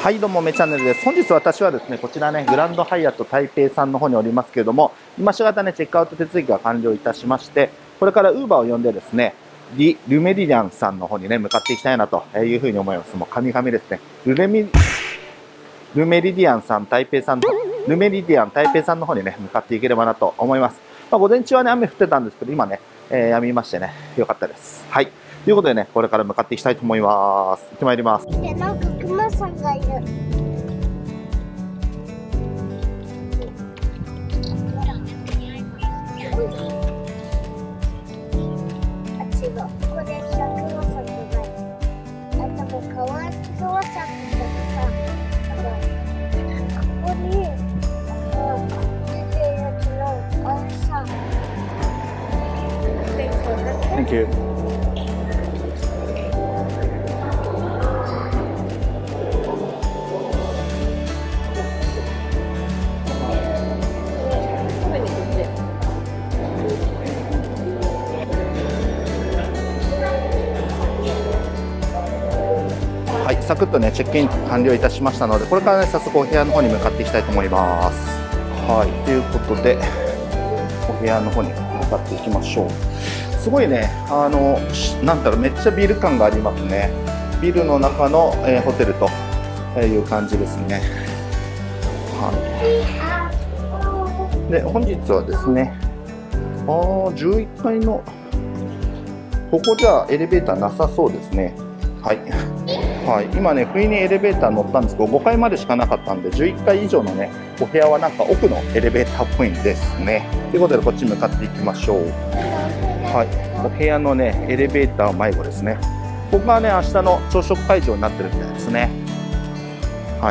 はい、どうも、めチャンネルです。本日私はですね、こちらね、グランドハイアット台北さんの方におりますけれども、今しがたね、チェックアウト手続きが完了いたしまして、これからウーバーを呼んでですね、ルメリディアンさんの方にね、向かっていきたいなというふうに思います。もう、神々ですね。ルメリディアンさん、台北さんの、ルメリディアン台北さんの方にね、向かっていければなと思います。午前中はね、雨降ってたんですけど、今ね、止みましてね、よかったです。はい。ということでね、これから向かっていきたいと思います。行ってまいります。 なんかクマさんがいる。あ、違う。ここでさ、クマさんじゃない。あんたもかわいいクマさんださ、ここに出てるやつのあれさ。 Thank you. はい、サクッとね、チェックイン完了いたしましたので、これからね、早速お部屋の方に向かっていきたいと思います。はい、ということで、お部屋の方に向かっていきましょう。すごいね、なんだろう、めっちゃビル感がありますね。ビルの中の、ホテルという感じですね。はい。で、本日はですね、11階の、ここじゃエレベーターなさそうですね。はい。はい、今ね、不意にエレベーター乗ったんですけど、5階までしかなかったんで、11階以上のね、お部屋はなんか奥のエレベーターっぽいんですね。ということで、こっち向かっていきましょう。はい、お部屋のね、エレベーター迷子ですね。ここがね、明日の朝食会場になってるみたいですね。はい、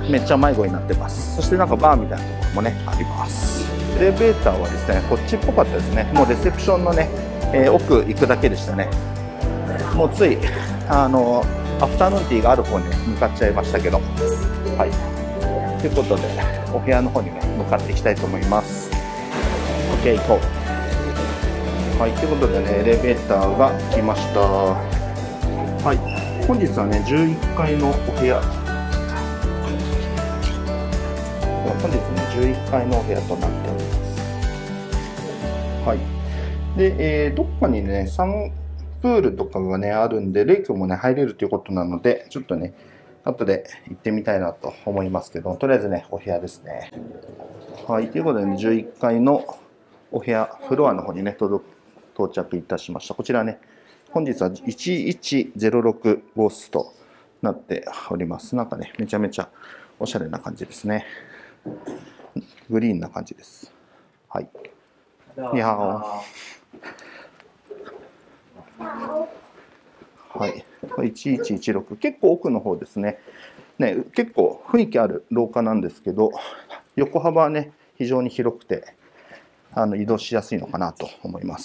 めっちゃ迷子になってます。そしてなんかバーみたいなところもね、あります。エレベーターはですね、こっちっぽかったですね。もうレセプションのね、奥行くだけでしたね。もうつい、アフタヌーンティーがある方に向かっちゃいましたけど。はい。ということで、お部屋の方にね、向かっていきたいと思います。OK、行こう。はい。ということでね、エレベーターが来ました。はい。本日はね、11階のお部屋。本日ね、11階のお部屋となっております。はい。で、どっかにね、プールとかがね、あるんで、レイ君もね、入れるということなので、ちょっとね、後で行ってみたいなと思いますけど、とりあえずね、お部屋ですね。はい、ということでね、11階のお部屋、フロアの方にね、到着いたしました。こちらね、本日は1106号室となっております。なんかね、めちゃめちゃおしゃれな感じですね。グリーンな感じです。はい。にゃー。はい、1116、結構奥の方ですね。ね、結構雰囲気ある廊下なんですけど、横幅はね、非常に広くて、移動しやすいのかなと思います。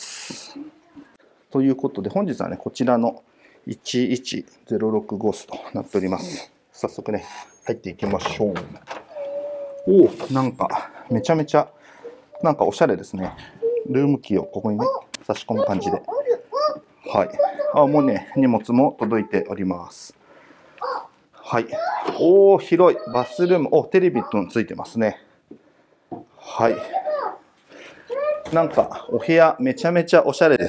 ということで、本日はね、こちらの1106号室となっております。早速ね、入っていきましょう。おお、なんか、めちゃめちゃ、なんかおしゃれですね。ルームキーをここにね、差し込む感じで。はい。もうね、荷物も届いております。はい。おー、広い。バスルーム。お、テレビとついてますね。はい。なんか、お部屋、めちゃめちゃおしゃれです。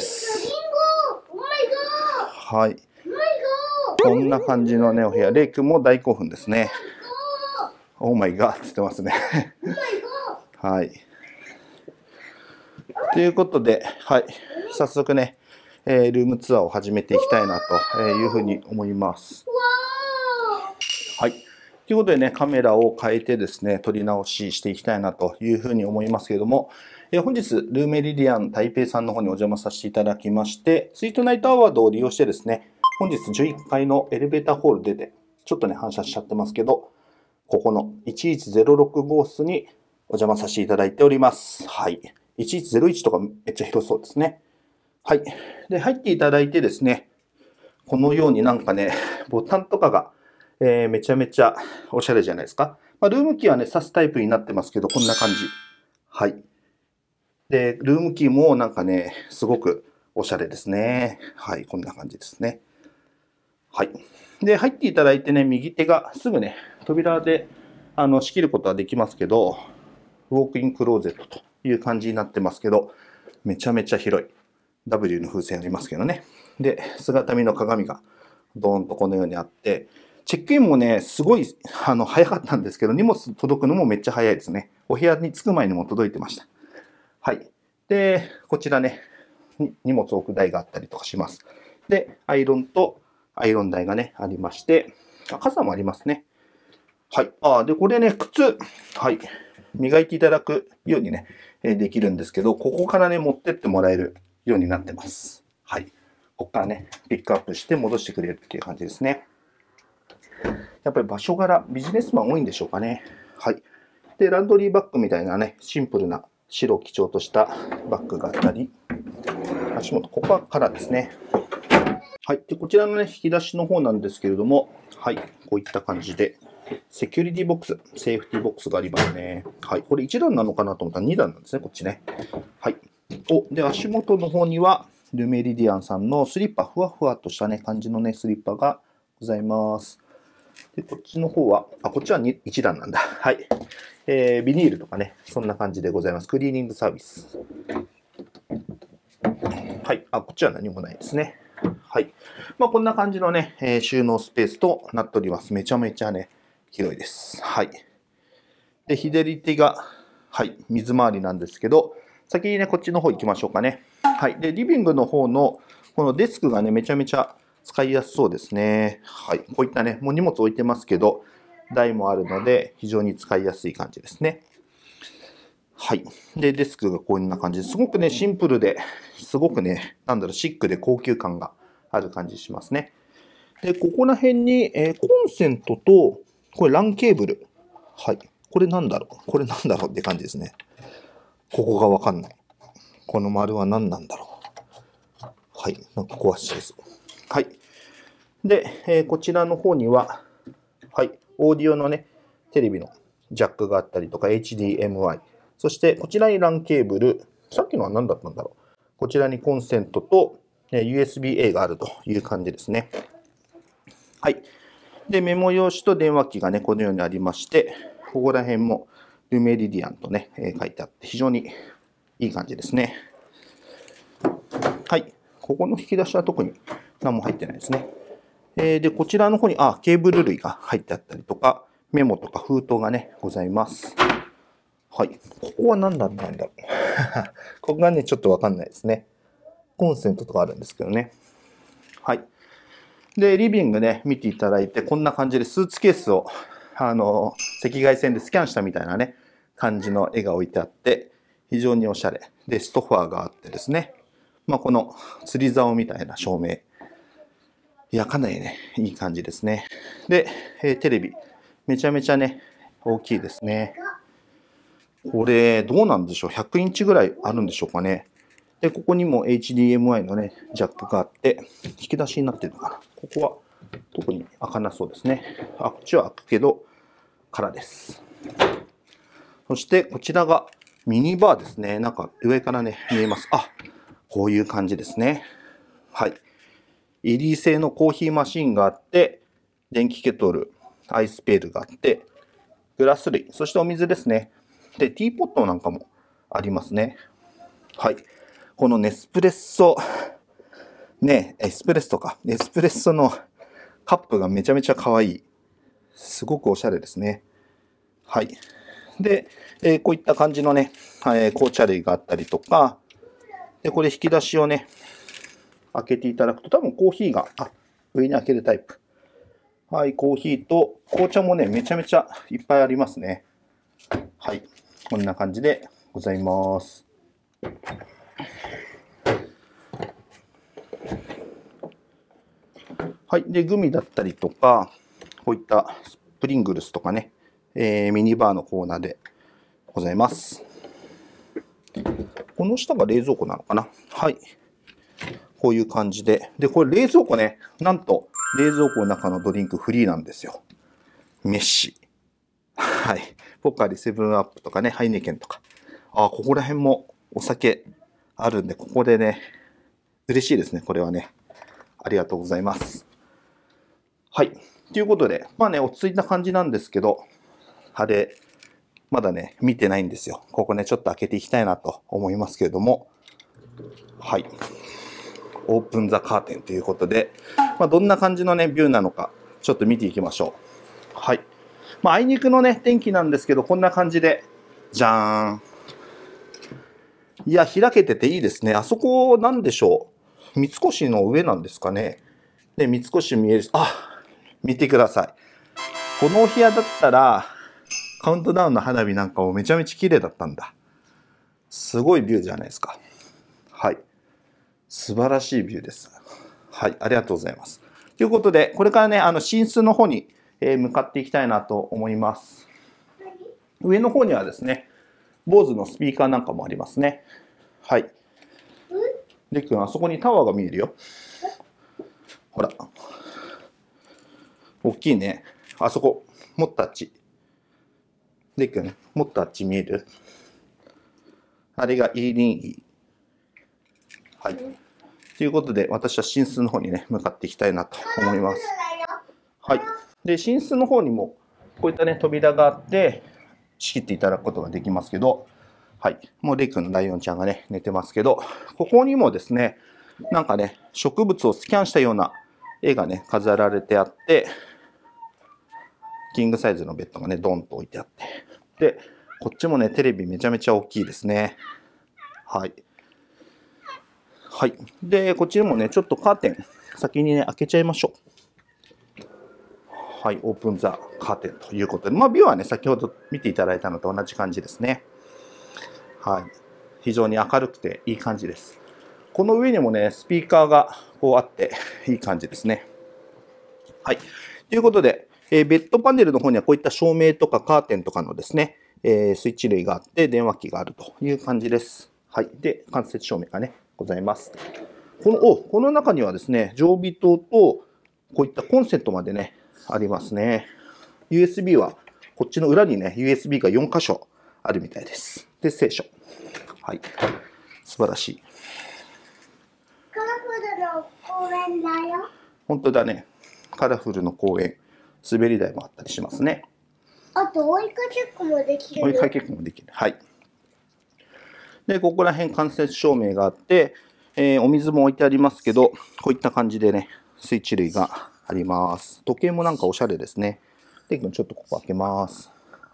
はい。こんな感じのね、お部屋。レイ君も大興奮ですね。オーマイガーって言ってますね。はい。ということで、はい。早速ね、ルームツアーを始めていきたいなというふうに思います。はい。ということでね、カメラを変えてですね、撮り直ししていきたいなというふうに思いますけれども、本日、ルーメリディアン台北さんの方にお邪魔させていただきまして、スイートナイトアワードを利用してですね、本日11階のエレベーターホール出て、ちょっとね、反射しちゃってますけど、ここの1106号室にお邪魔させていただいております。はい。1101とかめっちゃ広そうですね。はい。で、入っていただいてですね、このようになんかね、ボタンとかが、めちゃめちゃおしゃれじゃないですか。ルームキーはね、挿すタイプになってますけど、こんな感じ。はい。で、ルームキーもなんかね、すごくおしゃれですね。はい、こんな感じですね。はい。 で、入っていただいてね、右手がすぐね、扉で仕切ることはできますけど、ウォークインクローゼットという感じになってますけど、めちゃめちゃ広い。W の風船ありますけどね。で、姿見の鏡がドーンとこのようにあって、チェックインもね、すごい早かったんですけど、荷物届くのもめっちゃ早いですね。お部屋に着く前にも届いてました。はい。で、こちらね、荷物置く台があったりとかします。で、アイロンとアイロン台がね、ありまして、傘もありますね。はい。で、これね、靴、はい。磨いていただくようにね、できるんですけど、ここからね、持ってってもらえるようになってます。はい。ここからね、ピックアップして戻してくれるっていう感じですね。やっぱり場所柄、ビジネスマン多いんでしょうかね。はい。で、ランドリーバッグみたいなね、シンプルな白を基調としたバッグがあったり、足元、ここからですね。はい。で、こちらのね、引き出しの方なんですけれども、はい。こういった感じで、セキュリティボックス、セーフティボックスがありますね。はい。これ1段なのかなと思ったら2段なんですね、こっちね。はい。で、足元の方には、ルメリディアンさんのスリッパ、ふわふわとしたね、感じのね、スリッパがございます。で、こっちの方は、こっちは1段なんだ。はい。ビニールとかね、そんな感じでございます。クリーニングサービス。はい。こっちは何もないですね。はい。こんな感じのね、収納スペースとなっております。めちゃめちゃね、広いです。はい。で、左手が、はい、水回りなんですけど、先にね、こっちの方行きましょうかね。はい。で、リビングの方の、このデスクがね、めちゃめちゃ使いやすそうですね。はい。こういったね、もう荷物置いてますけど、台もあるので、非常に使いやすい感じですね。はい。で、デスクがこんな感じですごくね、シンプルで、すごくね、シックで高級感がある感じしますね。で、ここら辺に、コンセントと、これ LAN ケーブル。はい。これなんだろうって感じですね。ここがわかんない。この丸は何なんだろう。はい。なんか壊しです。はい。で、こちらの方には、はい。オーディオのね、テレビのジャックがあったりとか、HDMI。そして、こちらに LAN ケーブル。さっきのは何だったんだろう。こちらにコンセントと USB-A があるという感じですね。はい。で、メモ用紙と電話機がね、このようにありまして、ここら辺もルメリディアンとね、書いてあって、非常にいい感じですね。はい。ここの引き出しは特に何も入ってないですね。で、こちらの方に、ケーブル類が入ってあったりとか、メモとか封筒がね、ございます。はい。ここは何だったんだろう。ここがね、ちょっとわかんないですね。コンセントとかあるんですけどね。はい。で、リビングね、見ていただいて、こんな感じでスーツケースを、赤外線でスキャンしたみたいなね、感じの絵が置いてあって、非常におしゃれ。で、ストファーがあってですね。この釣り竿みたいな照明。いや、かなりね、いい感じですね。で、テレビ。めちゃめちゃね、大きいですね。これ、どうなんでしょう ?100 インチぐらいあるんでしょうかね。で、ここにも HDMI のね、ジャックがあって、引き出しになってるのかな。ここは特に開かなそうですね。こっちは開くけど、空です。そして、こちらがミニバーですね。なんか上からね、見えます。こういう感じですね。はい。エリー製のコーヒーマシンがあって、電気ケトル、アイスペールがあって、グラス類、そしてお水ですね。で、ティーポットなんかもありますね。はい。このネスプレッソ、ね、エスプレッソか。エスプレッソのカップがめちゃめちゃ可愛い。すごくおしゃれですね。はい。で、こういった感じのね、紅茶類があったりとか、で、これ引き出しをね、開けていただくと、多分コーヒーが、上に開けるタイプ。はい、コーヒーと紅茶もね、めちゃめちゃいっぱいありますね。はい、こんな感じでございます。はい、で、グミだったりとか、こういったスプリングルスとかね、ミニバーのコーナーでございます。この下が冷蔵庫なのかな。はい。こういう感じで。で、これ冷蔵庫ね、なんと冷蔵庫の中のドリンクフリーなんですよ。メッシ。はい。ポカリ、セブンアップとかね、ハイネケンとか。ここら辺もお酒あるんで、ここでね、嬉しいですね、これはね。ありがとうございます。 はい。ということで、まあね、落ち着いた感じなんですけど、あれ、まだね、見てないんですよ。ここね、ちょっと開けていきたいなと思いますけれども、はい。オープンザカーテンということで、まあ、どんな感じのね、ビューなのか、ちょっと見ていきましょう。はい。まあ、あいにくのね、天気なんですけど、こんな感じで、じゃーん。いや、開けてていいですね。あそこ、なんでしょう。三越の上なんですかね。で、三越見える。あ、見てください。このお部屋だったら、カウントダウンの花火なんかもめちゃめちゃ綺麗だったんだ。すごいビューじゃないですか。はい。素晴らしいビューです。はい、ありがとうございます。ということで、これからね、寝室の方に向かっていきたいなと思います。上の方にはですね、BOSEのスピーカーなんかもありますね。はい。でっくん、あそこにタワーが見えるよ。ほら。大きいね。あそこ、もっとあっち。でっくん、もっとあっち見える？あれがイーリンイー。はい。ということで、私は寝室の方にね、向かっていきたいなと思います。はい。で、寝室の方にも、こういったね、扉があって、仕切っていただくことができますけど、はい。もうレイ君のライオンちゃんがね、寝てますけど、ここにもですね、なんかね、植物をスキャンしたような絵がね、飾られてあって、キングサイズのベッドがね、ドンと置いてあって。で、こっちもね、テレビめちゃめちゃ大きいですね。はい。はい。で、こっちにもね、ちょっとカーテン、先にね、開けちゃいましょう。はい、オープンザカーテンということで、まあ、ビューはね、先ほど見ていただいたのと同じ感じですね。はい。非常に明るくていい感じです。この上にもね、スピーカーがこうあっていい感じですね。はい。ということで、ベッドパネルの方にはこういった照明とかカーテンとかのですね、スイッチ類があって電話機があるという感じです。はい。で、間接照明がね、ございます。この中にはですね、常備灯とこういったコンセントまでね、ありますね。USB はこっちの裏にね、USB が4箇所あるみたいです。で、聖書。はい。素晴らしい。 カラフルの公園だよ。 本当だね。カラフルの公園、滑り台もあったりしますね。 あと追いかけっこもできる。 追いかけっこもできる。はい。で、ここら辺間接照明があって、お水も置いてありますけど、こういった感じでね、スイッチ類があります。時計もなんかおしゃれですね。で、ちょっとここ開けます。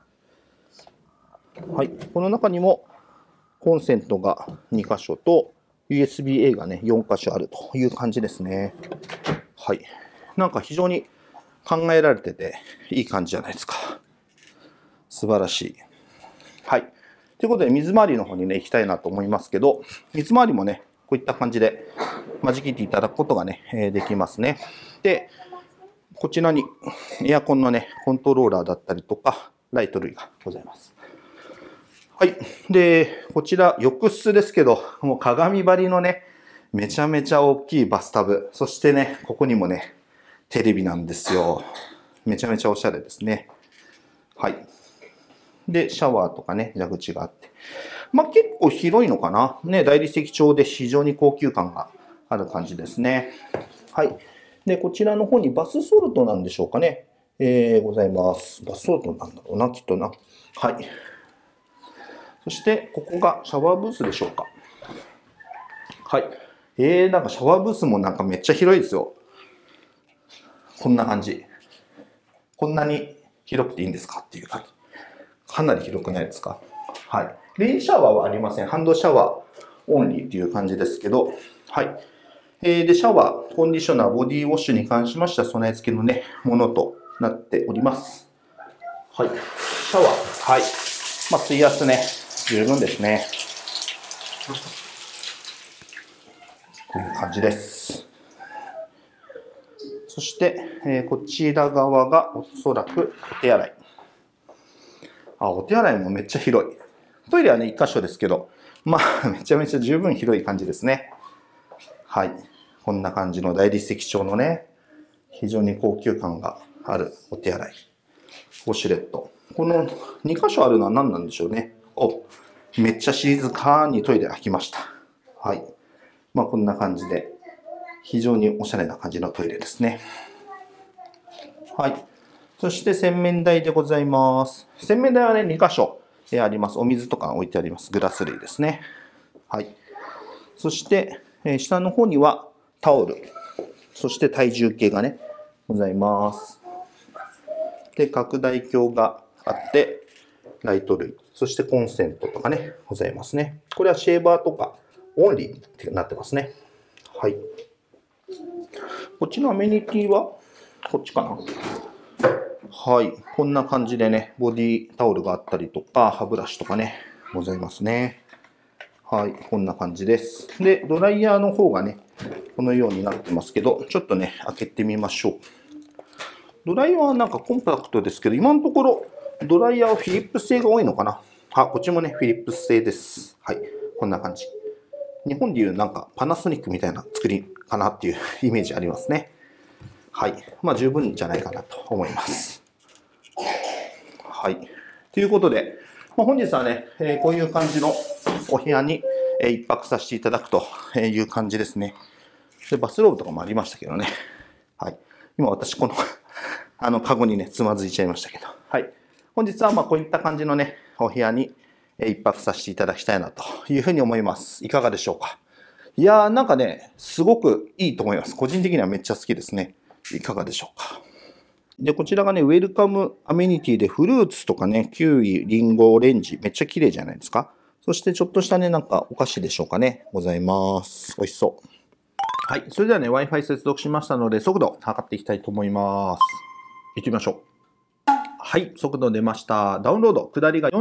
はい。この中にもコンセントが2箇所と USB-A がね、4箇所あるという感じですね。はい。なんか非常に考えられてていい感じじゃないですか。素晴らしい。はい。ということで、水回りの方にね、行きたいなと思いますけど、水回りもね、こういった感じで間仕切っていただくことがね、できますね。で、こちらにエアコンのね、コントローラーだったりとか、ライト類がございます。はい。で、こちら、浴室ですけど、もう鏡張りのね、めちゃめちゃ大きいバスタブ。そしてね、ここにもね、テレビなんですよ。めちゃめちゃおしゃれですね。はい。で、シャワーとかね、蛇口があって。まあ、結構広いのかな。ね、大理石調で非常に高級感がある感じですね。はい。で、こちらの方にバスソルトなんでしょうかね。ございます。バスソルトなんだろうな、きっとな。はい。そして、ここがシャワーブースでしょうか。はい。なんかシャワーブースもなんかめっちゃ広いですよ。こんな感じ。こんなに広くていいんですかっていう感じ。かなり広くないですか。はい。レインシャワーはありません。ハンドシャワーオンリーっていう感じですけど、はい。で、シャワー、コンディショナー、ボディウォッシュに関しましては備え付けのね、ものとなっております。はい。シャワー、はい。まあ、水圧ね、十分ですね。こういう感じです。そして、こちら側がおそらくお手洗い。お手洗いもめっちゃ広い。トイレはね、1箇所ですけど、まあ、めちゃめちゃ十分広い感じですね。はい。こんな感じの大理石調のね、非常に高級感があるお手洗い。ウォシュレット。この2箇所あるのは何なんでしょうね。めっちゃ静かにトイレ開きました。はい。まあ、こんな感じで、非常におしゃれな感じのトイレですね。 はい。そして洗面台でございます。洗面台はね、2箇所あります。お水とか置いてあります。グラス類ですね。はい。そして、下の方にはタオル。そして体重計がね、ございます。で、拡大鏡があって、ライト類。そしてコンセントとかね、ございますね。これはシェーバーとかオンリーってなってますね。はい。こっちのアメニティはこっちかな。はい。こんな感じでね、ボディタオルがあったりとか、歯ブラシとかね、ございますね。はい。こんな感じです。で、ドライヤーの方がね、このようになってますけど、ちょっとね、開けてみましょう。ドライヤーはなんかコンパクトですけど、今のところ、ドライヤーはフィリップス製が多いのかな。こっちもね、フィリップス製です。はい。こんな感じ。日本でいうなんかパナソニックみたいな作りかなっていうイメージありますね。はい。まあ十分じゃないかなと思います。はい。ということで、本日はね、こういう感じのお部屋に一泊させていただくという感じですね。で、バスローブとかもありましたけどね。はい。今私このカゴにね、つまずいちゃいましたけど。はい。本日はまあこういった感じのね、お部屋に一泊させていただきたいなというふうに思います。いかがでしょうか。いやーなんかね、すごくいいと思います。個人的にはめっちゃ好きですね。いかがでしょうか。で、こちらがね、ウェルカムアメニティでフルーツとかね、キウイ、リンゴ、オレンジ、めっちゃ綺麗じゃないですか。そしてちょっとしたね、なんかお菓子でしょうかね。ございます。美味しそう。はい。それではね、Wi-Fi 接続しましたので、速度測っていきたいと思います。行ってみましょう。はい、速度出ました。ダウンロード、下りが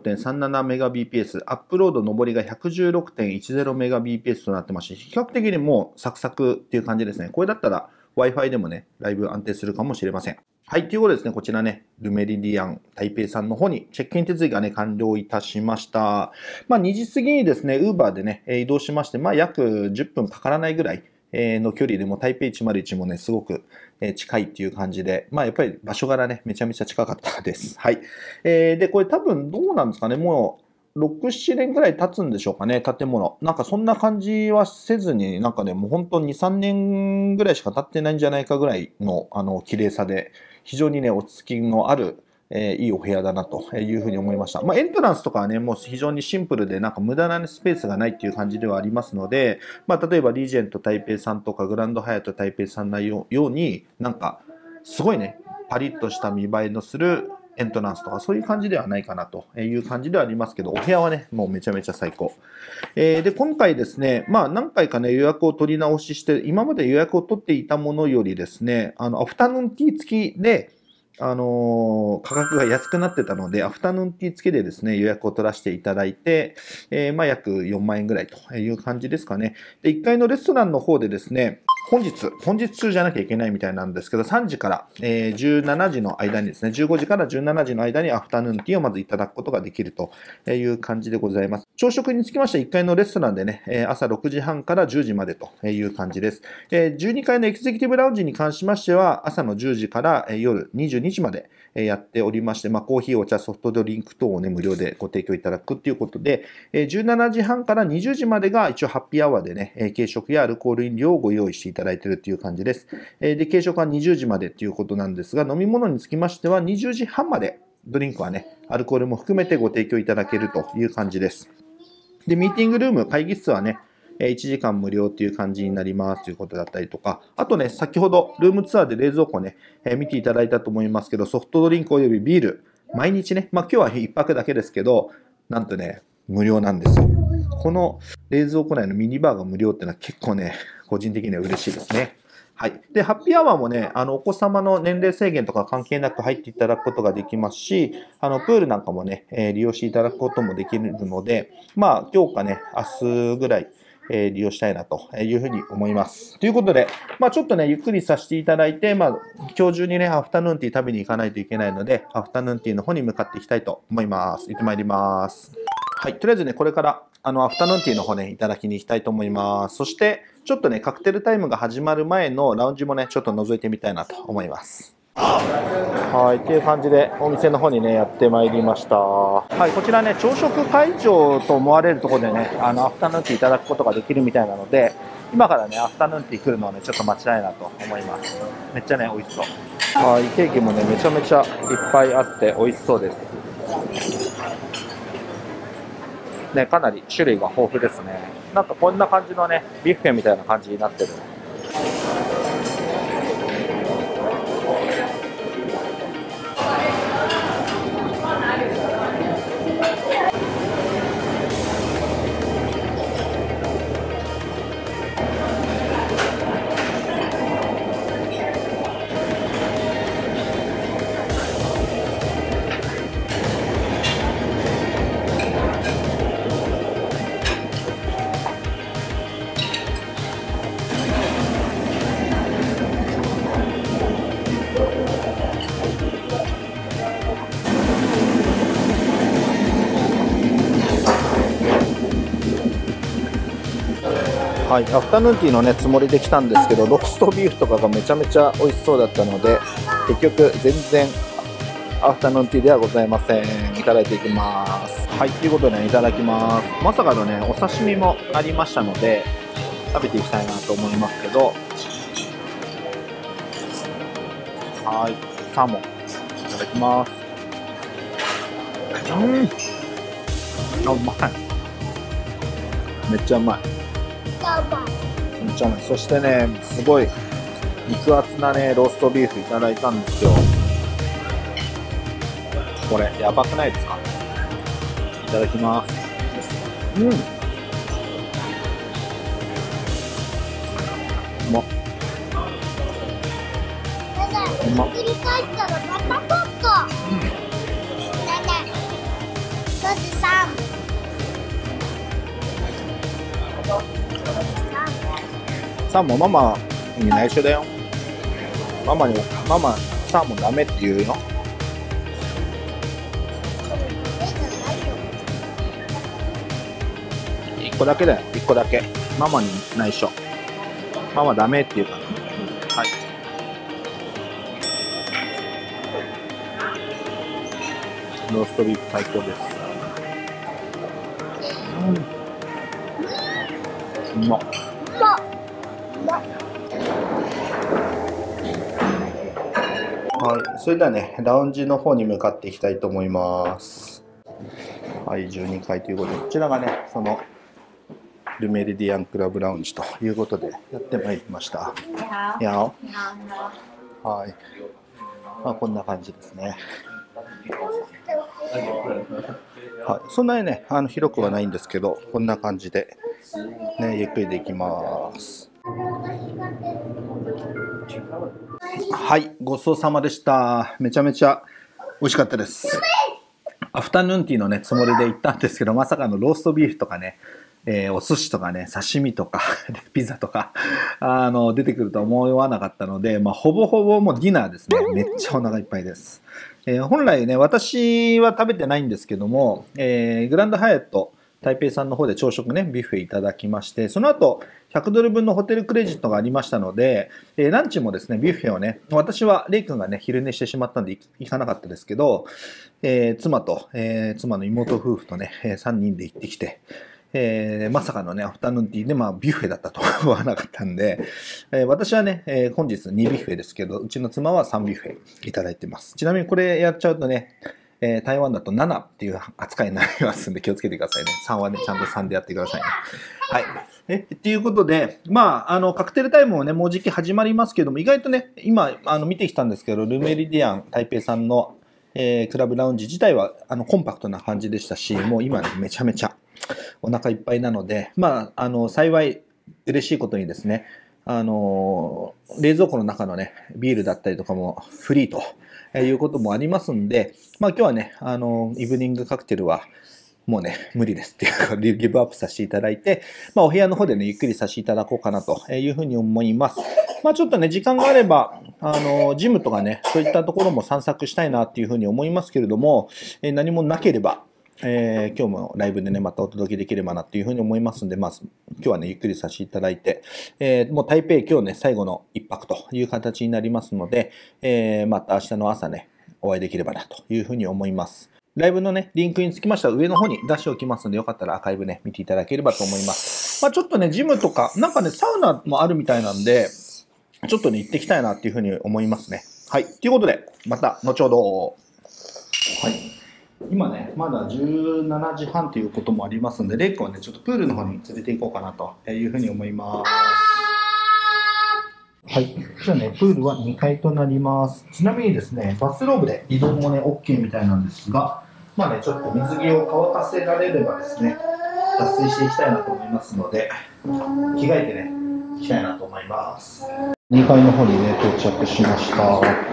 46.37Mbps、アップロード、上りが 116.10Mbps となってますし、比較的にもうサクサクっていう感じですね。これだったら Wi-Fi でもね、だいぶ安定するかもしれません。はい、ということですね、こちらね、ルメリディアン台北さんの方にチェックイン手続きがね、完了いたしました。まあ、2時過ぎにですね、Uber でね、移動しまして、まあ、約10分かからないぐらいの距離でも台北101もね、すごく近いっていう感じで、まあやっぱり場所柄ね、めちゃめちゃ近かったです。はい。で、これ多分どうなんですかね、もう6、7年ぐらい経つんでしょうかね、建物。なんかそんな感じはせずに、なんかね、もう本当に2、3年ぐらいしか経ってないんじゃないかぐらいの綺麗さで、非常にね、落ち着きのあるいいお部屋だなというふうに思いました。まあ、エントランスとかはね、もう非常にシンプルで、なんか無駄なスペースがないっていう感じではありますので、まあ、例えばリージェント台北さんとかグランドハヤット台北さんのように、なんか、すごいね、パリッとした見栄えのするエントランスとか、そういう感じではないかなという感じではありますけど、お部屋はね、もうめちゃめちゃ最高。で、今回ですね、まあ何回かね、予約を取り直しして、今まで予約を取っていたものよりですね、アフタヌーンティー付きで、価格が安くなってたので、アフタヌーンティー付きでですね、予約を取らせていただいて、まあ約4万円ぐらいという感じですかね。で、1階のレストランの方でですね、本日中じゃなきゃいけないみたいなんですけど、3時から、17時の間にですね、15時から17時の間にアフタヌーンティーをまずいただくことができるという感じでございます。朝食につきましては1階のレストランでね、朝6時半から10時までという感じです。12階のエグゼクティブラウンジに関しましては、朝の10時から夜22時までやっておりまして、まあ、コーヒー、お茶、ソフトドリンク等をね、無料でご提供いただくということで、17時半から20時までが一応ハッピーアワーでね、軽食やアルコール飲料をご用意していただいているという感じです。で、軽食は20時までということなんですが、飲み物につきましては20時半までドリンクはね、アルコールも含めてご提供いただけるという感じです。で、ミーティングルーム、会議室はね、1時間無料という感じになりますということだったりとか、あとね、先ほどルームツアーで冷蔵庫ね、見ていただいたと思いますけど、ソフトドリンクおよびビール、毎日ね、まあ今日は1泊だけですけど、なんとね、無料なんですよ。この冷蔵庫内のミニバーが無料っていうのは結構ね、個人的には嬉しいですね。はい。で、ハッピーアワーもね、お子様の年齢制限とか関係なく入っていただくことができますし、プールなんかもね、利用していただくこともできるので、まあ、今日かね、明日ぐらい、利用したいなというふうに思います。ということで、まあちょっとね、ゆっくりさせていただいて、まあ今日中にね、アフタヌーンティー食べに行かないといけないので、アフタヌーンティーの方に向かっていきたいと思います。行ってまいります。はい、とりあえずね、これからアフタヌーンティーの方ね、いただきに行きたいと思います。そして、ちょっとね、カクテルタイムが始まる前のラウンジもね、ちょっと覗いてみたいなと思います。はい、っていう感じでお店の方にね、やってまいりました。はい、こちらね、朝食会場と思われるところでね、アフタヌーンティーいただくことができるみたいなので、 今からね、アフタヌーンティー来るのはね、ちょっと間違いないなと思います。めっちゃね、美味しそう。はい、ケーキもね、めちゃめちゃいっぱいあって美味しそうです。ね、かなり種類が豊富ですね。なんかこんな感じのね、ビュッフェみたいな感じになってる。はい、アフタヌーンティーのねつもりで来たんですけど、ローストビーフとかがめちゃめちゃ美味しそうだったので、結局全然アフタヌーンティーではございません。いただいていきます。はい、ということで、ね、いただきます。まさかのねお刺身もありましたので食べていきたいなと思いますけど、はい、サーモンいただきます。あ、うまい。めっちゃうまい。めっちゃうまい。そしてね、すごい肉厚なねローストビーフいただいたんですよ。これやばくないですか？いただきます。うまっ。うまっ。 ひっくり返ったらまたポット。ねえねえ。まず3。 サーモンママに内緒だよ。ママサーモンダメって言うよ。1個だけだよ、1個だけ。ママに内緒。ママダメって言うから。はい。ローストビーフ最高です。うまっ。はい、それではね、ラウンジの方に向かっていきたいと思います。はい、12階ということで、こちらがね、そのルメリディアンクラブラウンジということでやってまいりました。はい、まあ、こんな感じですね。はい、そんなにね、広くはないんですけど、こんな感じで、ね、ゆっくりできます。はい、ごちそうさまでした。めちゃめちゃ美味しかったです。アフタヌーンティーのね、つもりで行ったんですけど、まさかのローストビーフとかね、お寿司とかね、刺身とかピザとか出てくるとは思わなかったので、まあ、ほぼほぼもうディナーですね。めっちゃお腹いっぱいです。本来ね、私は食べてないんですけども、グランドハイアット台北さんの方で朝食ね、ビュッフェいただきまして、その後、100ドル分のホテルクレジットがありましたので、ランチもですね、ビュッフェをね、私はレイ君がね、昼寝してしまったんで行かなかったですけど、妻と、妻の妹夫婦とね、3人で行ってきて、まさかのね、アフタヌーンティーで、まあ、ビュッフェだったとは思わなかったんで、私はね、本日2ビュッフェですけど、うちの妻は3ビュッフェいただいてます。ちなみにこれやっちゃうとね、台湾だと7っていう扱いになりますんで気をつけてくださいね。3はね、ちゃんと3でやってくださいね。はい。っていうことで、まあ、カクテルタイムもね、もうじき始まりますけども、意外とね、今、見てきたんですけど、ルメリディアン台北さんの、クラブラウンジ自体は、コンパクトな感じでしたし、もう今ね、めちゃめちゃお腹いっぱいなので、まあ、幸い嬉しいことにですね、冷蔵庫の中のね、ビールだったりとかもフリーということもありますんで、まあ今日はね、イブニングカクテルはもうね、無理ですっていうか、ギブアップさせていただいて、まあお部屋の方でね、ゆっくりさせていただこうかなというふうに思います。まあちょっとね、時間があれば、ジムとかね、そういったところも散策したいなっていうふうに思いますけれども、何もなければ、今日もライブでね、またお届けできればなっていうふうに思いますんで、まあ、今日はね、ゆっくりさせていただいて、もう台北今日ね、最後の一泊という形になりますので、また明日の朝ね、お会いできればなというふうに思います。ライブのね、リンクにつきましては上の方に出しておきますので、よかったらアーカイブね、見ていただければと思います。 まあ、ちょっとね、ジムとか、なんかね、サウナもあるみたいなんで、ちょっとね、行ってきたいなっていうふうに思いますね。はい。ということで、また、後ほど。はい。今ね、まだ17時半ということもありますので、レイ君はね、ちょっとプールの方に連れて行こうかなというふうに思います。はい。じゃあね、プールは2階となります。ちなみにですね、バスローブで移動もね、OK みたいなんですが、まあね、ちょっと水着を乾かせられればですね、脱水していきたいなと思いますので、着替えてね、行きたいなと思います。2階の方にね、到着しました。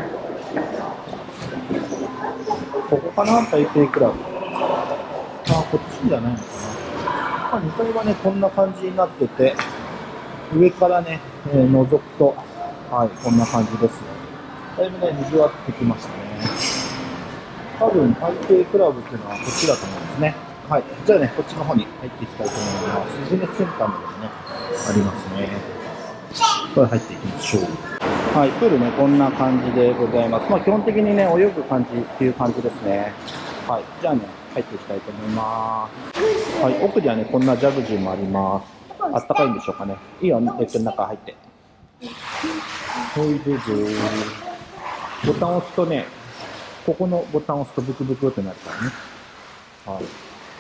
ここかな、台北クラブ。あ、こっちじゃないのかな。2階はね、こんな感じになってて、上からね、覗くと、はい、こんな感じですね。だいぶね、賑わってきましたね。多分、台北クラブっていうのはこっちだと思うんですね。はい。じゃあね、こっちの方に入っていきたいと思います。ビジネスセンターまでね、ありますね。これ入っていきましょう。はい、プールね、こんな感じでございます。まあ、基本的にね、泳ぐ感じっていう感じですね。はい。じゃあね、入っていきたいと思います。はい、奥にはね、こんなジャグジーもあります。あったかいんでしょうかね。いいよ、中入って。ほいでぞー。ボタンを押すとね、ここのボタンを押すとブクブクってなるからね。はい。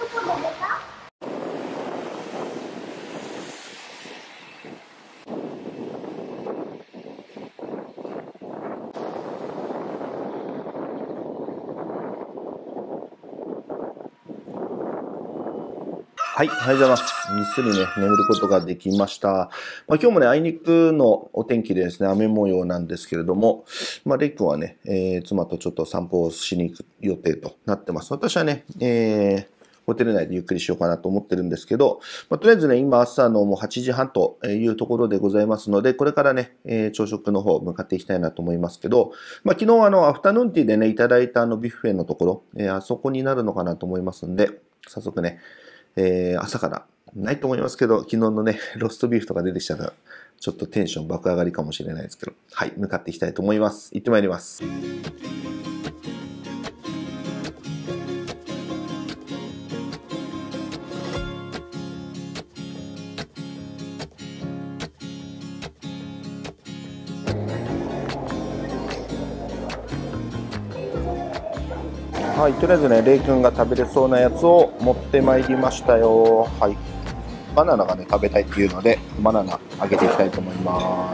はい、おはようございます。ぐっすりね、眠ることができました。まあ、今日もね、あいにくのお天気でですね、雨模様なんですけれども、まあ、レイ君はね、妻とちょっと散歩をしに行く予定となってます。私はね、ホテル内でゆっくりしようかなと思ってるんですけど、まあ、とりあえずね、今朝のもう8時半というところでございますので、これからね、朝食の方向かっていきたいなと思いますけど、まあ、昨日アフタヌーンティーでね、いただいたビュッフェのところ、あそこになるのかなと思いますんで、早速ね、朝からないと思いますけど、昨日のね、ロストビーフとか出てきたら、ちょっとテンション爆上がりかもしれないですけど、はい、向かっていきたいと思います。行ってまいります。はい、とりあえずね、レイ君が食べれそうなやつを持ってまいりましたよ。はい。バナナがね、食べたいっていうので、バナナあげていきたいと思います。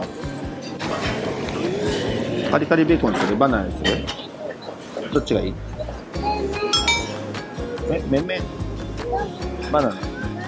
カリカリベーコンにする？バナナにする？どっちがいい？めんめん？バナナ。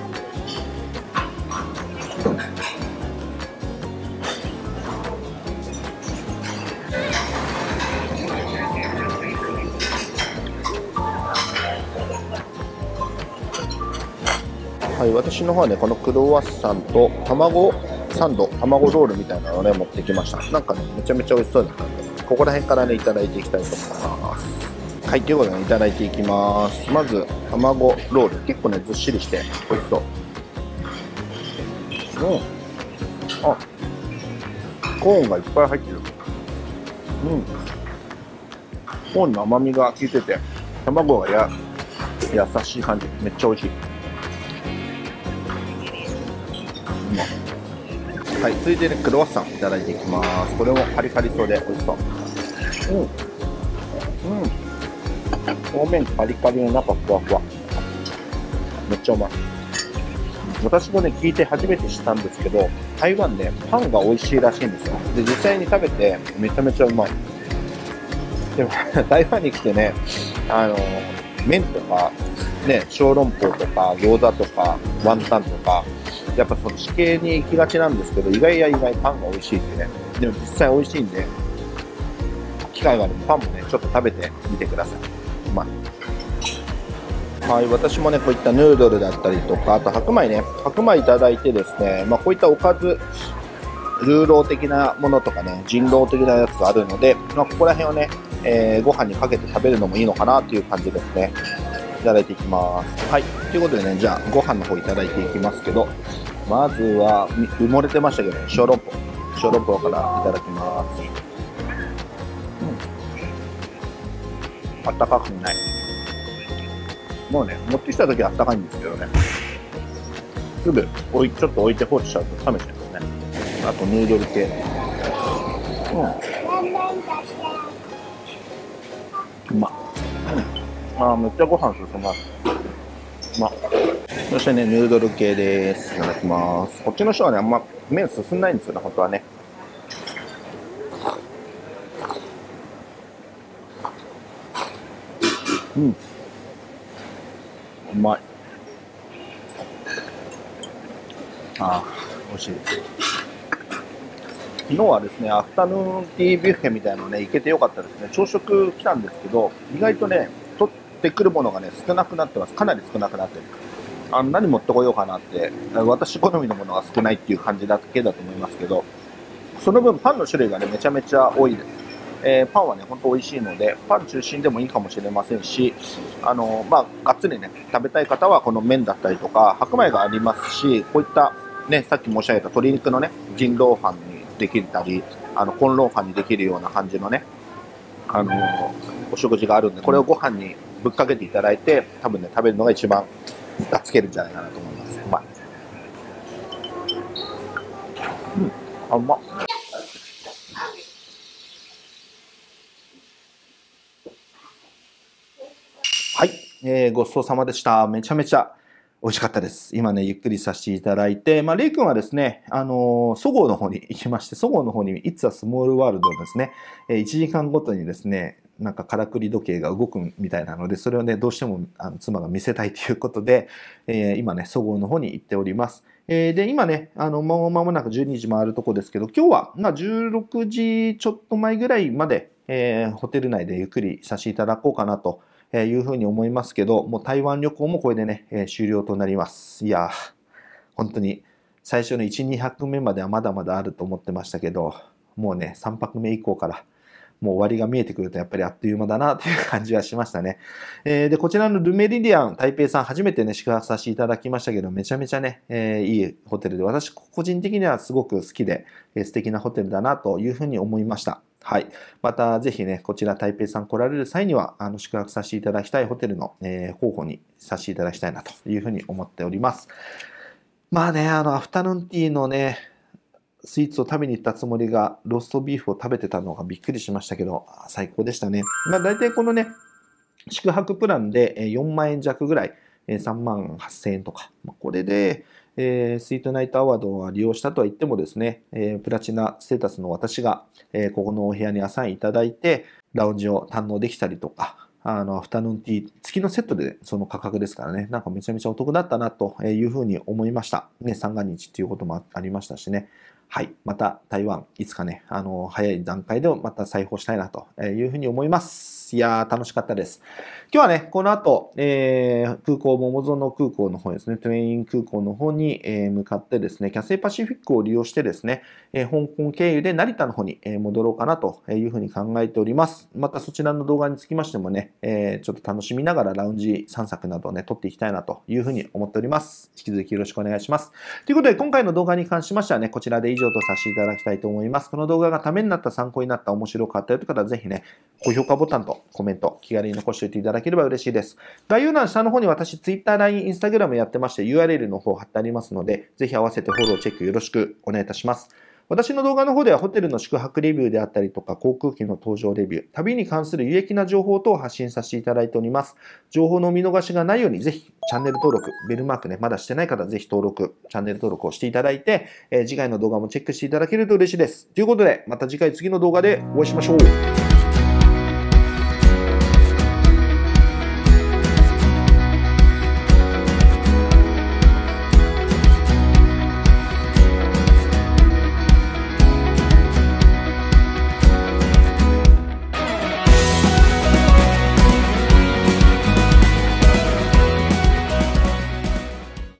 はい、私の方はね、このクロワッサンと卵サンド、卵ロールみたいなのをね、持ってきました。なんかね、めちゃめちゃ美味しそうだったんで、ここら辺からね、いただいていきたいと思います。はい、ということでね、いただいていきます。まず、卵ロール。結構ね、ずっしりして美味しそう。あ、コーンがいっぱい入ってる。コーンの甘みが効いてて、卵が優しい感じ。めっちゃ美味しい。はい、続いてね、クロワッサンいただいていきます。これもカリカリそうで美味しそう。表面カリカリの中ふわふわ。めっちゃうまい。私もね、聞いて初めて知ったんですけど、台湾ね、パンが美味しいらしいんですよ。で、実際に食べてめちゃめちゃうまい。でも、台湾に来てね、麺とか、ね、小籠包とか、餃子とか、ワンタンとか、やっぱその地形に行きがちなんですけど、意外や意外パンが美味しいってね。でも実際美味しいんで、機会があるパンもね、ちょっと食べてみてください。うまい。はい、私もね、こういったヌードルだったりとか、あと白米ね、白米いただいてですね、まあこういったおかず、ルーロー的なものとかね、人狼的なやつがあるので、まあここら辺をね、ご飯にかけて食べるのもいいのかなという感じですね。いただいていきます。はい。ということでね、じゃあ、ご飯の方いただいていきますけど、まずは、埋もれてましたけどね、小籠包。小籠包からいただきます。あったかくない。もうね、持ってきた時はあったかいんですけどね。 すぐちょっと置いて放置しちゃうと冷めちゃいますね。あとヌードル系。うまっ。めっちゃご飯進ます。うまっ。そしてね、ヌードル系です。いただきます。こっちの人はね、あんま麺進んないんですよね、本当はね。うまい。美味しいです。昨日はですね、アフタヌーンティービュッフェみたいなのね、行けてよかったですね。朝食来たんですけど、意外とね、取ってくるものがね、少なくなってます。かなり少なくなってる。何持ってこようかなって、私好みのものが少ないっていう感じだけだと思いますけど、その分パンの種類がね、めちゃめちゃ多いです。パンはね、ほんと美味しいので、パン中心でもいいかもしれませんし、がっつりね、食べたい方はこの麺だったりとか、白米がありますし、こういったね、さっき申し上げた鶏肉のね、ジンローファンにできたり、コンローファンにできるような感じのね、お食事があるんで、これをご飯にぶっかけていただいて、多分ね、食べるのが一番つけるんじゃないかなと思います。うまい。うまっ。はい、ごちそうさまでした。めちゃめちゃ美味しかったです。今ね、ゆっくりさせていただいて、レイ君はですね、そごうの方に行きまして、そごうの方に、It's a Small World をですね、1時間ごとにですね、なんかからくり時計が動くみたいなので、それをね、どうしても妻が見せたいということで、今ね、そごうの方に行っております。で、今ね、もう間もなく12時回るとこですけど、今日は、16時ちょっと前ぐらいまで、ホテル内でゆっくりさせていただこうかなというふうに思いますけど、もう台湾旅行もこれでね、終了となります。いやー、本当に最初の1、2泊目まではまだまだあると思ってましたけど、もうね、3泊目以降から、もう終わりが見えてくるとやっぱりあっという間だなという感じはしましたね。で、こちらのルメリディアン台北さん初めてね、宿泊させていただきましたけど、めちゃめちゃね、いいホテルで、私個人的にはすごく好きで、素敵なホテルだなというふうに思いました。はい。また、ぜひね、こちら台北さん来られる際には、宿泊させていただきたいホテルの、候補にさせていただきたいなというふうに思っております。アフタヌーンティーのね、スイーツを食べに行ったつもりが、ローストビーフを食べてたのがびっくりしましたけど、最高でしたね。大体このね、宿泊プランで4万円弱ぐらい、3万8000円とか、これで、スイートナイトアワードは利用したとは言ってもですね、プラチナステータスの私が、ここのお部屋にアサインいただいて、ラウンジを堪能できたりとか、アフタヌーンティー付きのセットでその価格ですからね、なんかめちゃめちゃお得だったなというふうに思いました。ね、三が日っていうこともありましたしね。はい。また台湾、いつかね、早い段階でまた再訪したいなというふうに思います。いやー、楽しかったです。今日はね、この後、空港、桃園空港の方ですね、トゥエイン空港の方に向かってですね、キャセイパシフィックを利用してですね、香港経由で成田の方に戻ろうかなというふうに考えております。またそちらの動画につきましてもね、ちょっと楽しみながらラウンジ散策などをね、撮っていきたいなというふうに思っております。引き続きよろしくお願いします。ということで、今回の動画に関しましてはね、こちらで以上とさせていただきたいと思います。この動画がためになった、参考になった、面白かったよという方はぜひね、高評価ボタンとコメント、気軽に残しておいていただければ嬉しいです。概要欄下の方に私、Twitter、LINE、Instagram やってまして、URL の方貼ってありますので、ぜひ合わせてフォロー、チェックよろしくお願いいたします。私の動画の方ではホテルの宿泊レビューであったりとか航空機の搭乗レビュー、旅に関する有益な情報等を発信させていただいております。情報の見逃しがないようにぜひチャンネル登録、ベルマークね、まだしてない方はぜひ登録、チャンネル登録をしていただいて、次回の動画もチェックしていただけると嬉しいです。ということで、また次回次の動画でお会いしましょう。